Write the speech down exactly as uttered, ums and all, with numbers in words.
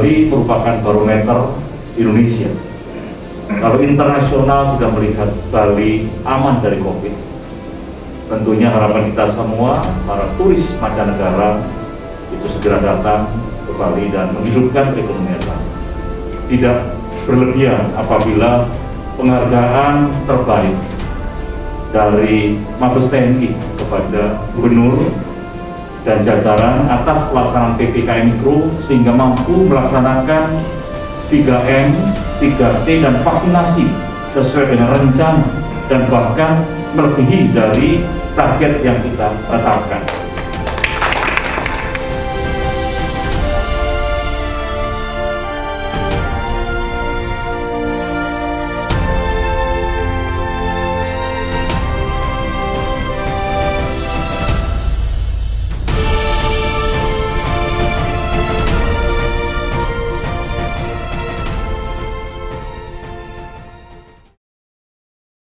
Bali merupakan barometer Indonesia. Kalau internasional sudah melihat Bali aman dari COVID, tentunya harapan kita semua, para turis mancanegara itu segera datang ke Bali dan menghidupkan perekonomian Bali. Tidak berlebihan apabila penghargaan terbaik dari Mabes T N I kepada Gubernur dan jajaran atas pelaksanaan P P K M Mikro sehingga mampu melaksanakan tiga M, tiga T dan vaksinasi sesuai dengan rencana dan bahkan melebihi dari target yang kita tetapkan.